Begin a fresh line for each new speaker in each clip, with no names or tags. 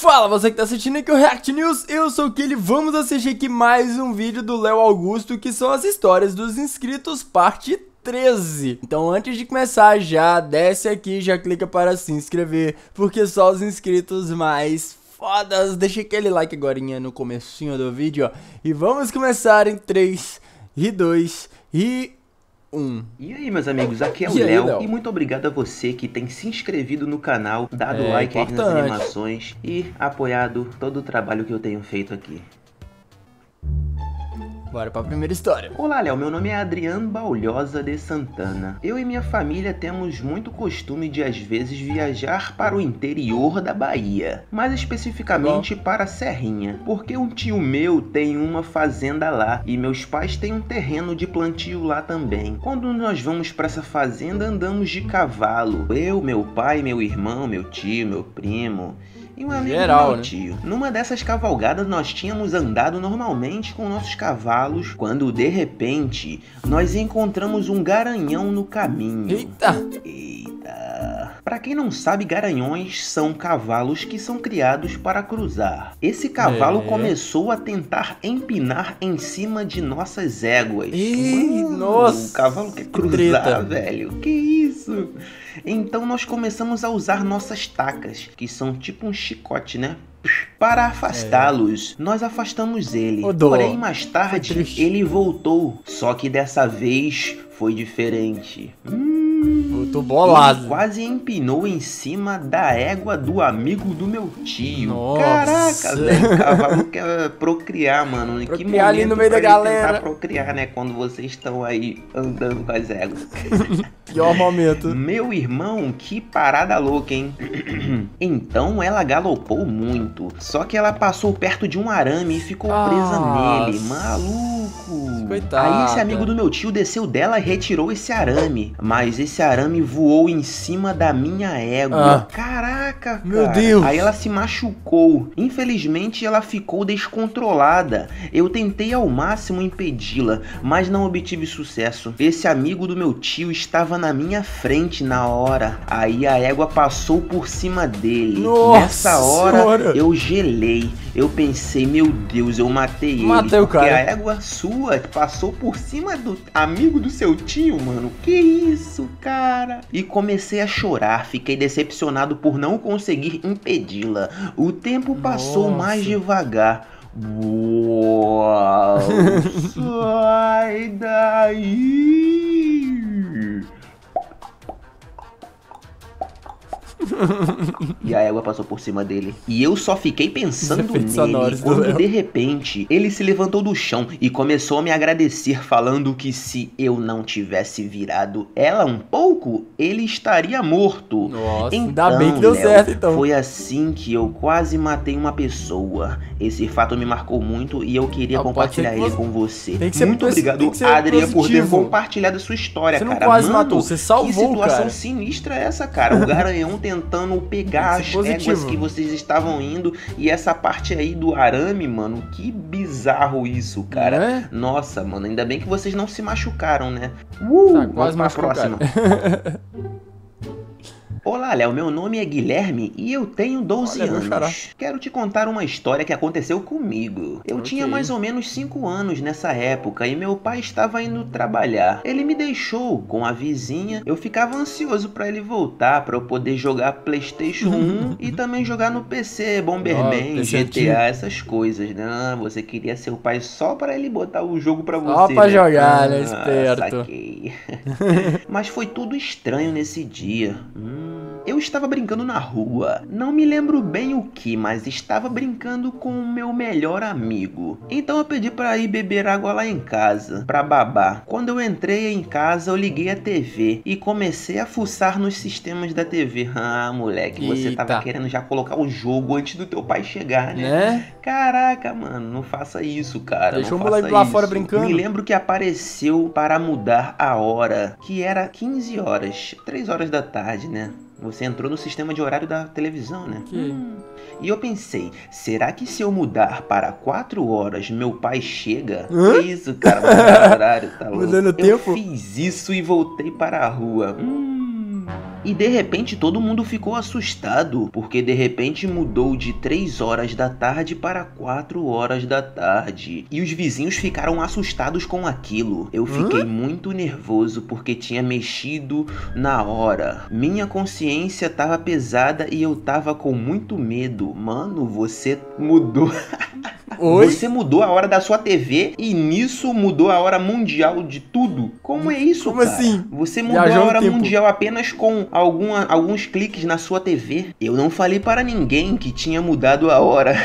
Fala, você que tá assistindo aqui o React News, eu sou o Kelly. Vamos assistir aqui mais um vídeo do Léo Augusto, que são as histórias dos inscritos, parte 13. Então antes de começar, já desce aqui, já clica para se inscrever, porque só os inscritos mais fodas. Deixa aquele like agorinha no comecinho do vídeo, ó. E vamos começar em 3, e 2, e 1.
E aí, meus amigos, aqui é o Léo e muito obrigado a você que tem se inscrevido no canal, dado like aí nas animações e apoiado todo o trabalho que eu tenho feito aqui.
Bora pra primeira história.
Olá, Léo, meu nome é Adriano Baulhosa de Santana. Eu e minha família temos muito costume de às vezes viajar para o interior da Bahia, mais especificamente para a Serrinha, porque um tio meu tem uma fazenda lá e meus pais têm um terreno de plantio lá também. Quando nós vamos para essa fazenda, andamos de cavalo. Eu, meu pai, meu irmão, meu tio, meu primo e um amigo do meu tio. Numa dessas cavalgadas nós tínhamos andado normalmente com nossos cavalos, quando de repente nós encontramos um garanhão no caminho. Eita! Pra quem não sabe, garanhões são cavalos que são criados para cruzar. Esse cavalo começou a tentar empinar em cima de nossas éguas.
Nossa!
O cavalo quer cruzar, velho. Que isso? Então nós começamos a usar nossas tacas, que são tipo um chicote, né? Para afastá-los. Nós afastamos ele. Porém, mais tarde, ele voltou. Só que dessa vez foi diferente.
Tô bolado.
Ele quase empinou em cima da égua do amigo do meu tio.
Nossa.
Caraca, velho. O cavalo quer procriar, mano. Em que momento
ali no meio da galera.
Tentar procriar, né? Quando vocês estão aí andando com as éguas.
Pior momento.
Meu irmão, que parada louca, hein? Então ela galopou muito. Só que ela passou perto de um arame e ficou presa nele. Maluco.
Coitada.
Aí esse amigo do meu tio desceu dela e retirou esse arame. Mas esse arame voou em cima da minha égua. Caraca, cara.
Meu Deus.
Aí ela se machucou. Infelizmente ela ficou descontrolada. Eu tentei ao máximo impedi-la, mas não obtive sucesso. Esse amigo do meu tio estava na minha frente na hora. Aí a égua passou por cima dele. Nessa hora eu gelei. Eu pensei, meu Deus, eu matei ele. Porque a égua sua passou por cima do amigo do seu tio, mano. Que isso, cara? E comecei a chorar. Fiquei decepcionado por não conseguir impedi-la. O tempo passou mais devagar. Uau! Sai daí! E a égua passou por cima dele. E eu só fiquei pensando nele quando de repente ele se levantou do chão e começou a me agradecer, falando que se eu não tivesse virado ela um pouco, ele estaria morto.
Nossa,
então,
ainda bem que deu certo, então.
Foi assim que eu quase matei uma pessoa. Esse fato me marcou muito e eu queria compartilhar ele com você. Muito obrigado, Adriano, por ter compartilhado a sua história, cara.
Você não quase matou, você salvou,
que situação sinistra é essa, cara? O garanhão tentando pegar as éguas que vocês estavam indo e essa parte aí do arame, mano, que bizarro isso, cara. Nossa, mano, ainda bem que vocês não se machucaram, né? Vamos pra próxima. Olá, Léo, meu nome é Guilherme e eu tenho 12 anos. Quero te contar uma história que aconteceu comigo. Eu tinha mais ou menos 5 anos nessa época e meu pai estava indo trabalhar. Ele me deixou com a vizinha. Eu ficava ansioso para ele voltar, para eu poder jogar PlayStation 1 e também jogar no PC, Bomberman, GTA, essas coisas. Não, você queria ser o pai só para ele botar o jogo para você.
Só pra jogar, né? Esperto.
Saquei. Mas foi tudo estranho nesse dia. Eu estava brincando na rua, não me lembro bem o que, mas estava brincando com o meu melhor amigo. Então eu pedi para ir beber água lá em casa, para babar. Quando eu entrei em casa, eu liguei a TV e comecei a fuçar nos sistemas da TV. Ah, moleque, você tava querendo já colocar o jogo antes do teu pai chegar, né? Caraca, mano, não faça isso, cara.
Deixa o moleque lá fora brincando.
Me lembro que apareceu para mudar a hora, que era 15 horas, 3 horas da tarde, né? Você entrou no sistema de horário da televisão, né? E eu pensei, será que se eu mudar para 4 horas, meu pai chega? Que isso, cara? Mudar o horário, tá louco?
Mudando o tempo?
Eu fiz isso e voltei para a rua. E de repente todo mundo ficou assustado, porque de repente mudou de 3 horas da tarde para 4 horas da tarde. E os vizinhos ficaram assustados com aquilo. Eu fiquei muito nervoso porque tinha mexido na hora. Minha consciência tava pesada e eu tava com muito medo. Mano, você mudou.
Oi?
Você mudou a hora da sua TV e nisso mudou a hora mundial de tudo? Como é isso,
Como
cara?
assim?
Você mudou
Viajou
a
no
hora
tempo.
mundial apenas com alguns cliques na sua TV. Eu não falei para ninguém que tinha mudado a hora.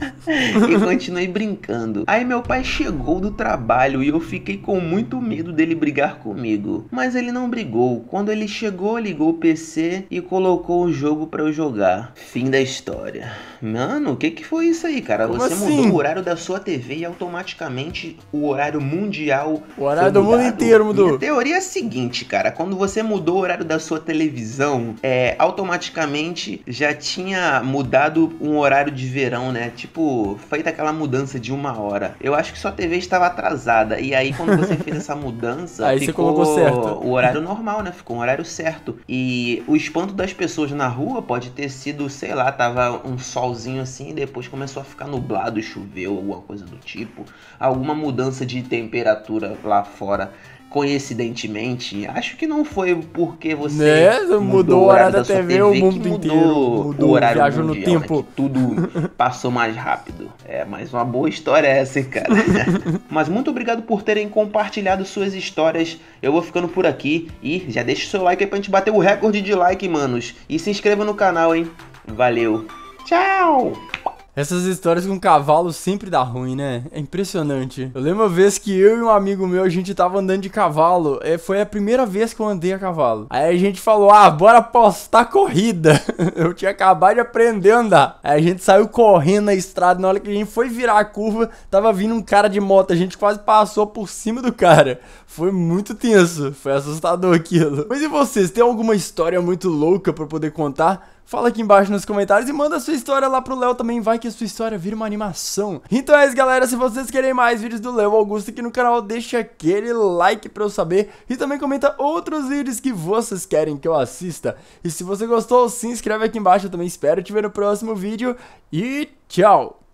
E continuei brincando. Aí meu pai chegou do trabalho e eu fiquei com muito medo dele brigar comigo. Mas ele não brigou. Quando ele chegou, ligou o PC e colocou o jogo pra eu jogar. Fim da história. Mano, o que foi isso aí, cara?
Como
Você
assim?
mudou o horário da sua TV e automaticamente o horário mundial.
O horário
foi
do mundo
mudado?
inteiro mudou.
Minha teoria é a seguinte, cara. Quando você mudou o horário da sua televisão, automaticamente já tinha mudado um horário de verão, né? Tipo, feita aquela mudança de 1 hora. Eu acho que sua TV estava atrasada. E aí, quando você fez essa mudança,
Aí você
ficou
colocou certo.
o horário normal, né? Ficou um horário certo. E o espanto das pessoas na rua pode ter sido, sei lá, tava um solzinho assim, e depois começou a ficar nublado, choveu, alguma coisa do tipo. Alguma mudança de temperatura lá fora. Coincidentemente, acho que não foi porque você
mudou o horário da
sua
TV, o mundo
que
inteiro mudou,
o horário
viajou no
mundial,
tempo.
né? Que tudo passou mais rápido. Mas uma boa história é essa, cara. Mas muito obrigado por terem compartilhado suas histórias. Eu vou ficando por aqui e já deixa o seu like aí pra gente bater o recorde de like, manos. E se inscreva no canal, hein? Valeu. Tchau!
Essas histórias com cavalo sempre dá ruim, né? É impressionante. Eu lembro uma vez que eu e um amigo meu, a gente tava andando de cavalo. Foi a primeira vez que eu andei a cavalo. Aí a gente falou, bora apostar corrida. Eu tinha acabado de aprender a andar. Aí a gente saiu correndo na estrada. Na hora que a gente foi virar a curva, tava vindo um cara de moto. A gente quase passou por cima do cara. Foi muito tenso. Foi assustador aquilo. Mas e vocês? Tem alguma história muito louca pra poder contar? Fala aqui embaixo nos comentários e manda a sua história lá pro Léo também, vai que a sua história vira uma animação. Então é isso, galera, se vocês querem mais vídeos do Léo Augusto aqui no canal, deixa aquele like pra eu saber e também comenta outros vídeos que vocês querem que eu assista. E se você gostou, se inscreve aqui embaixo, eu também espero te ver no próximo vídeo e tchau!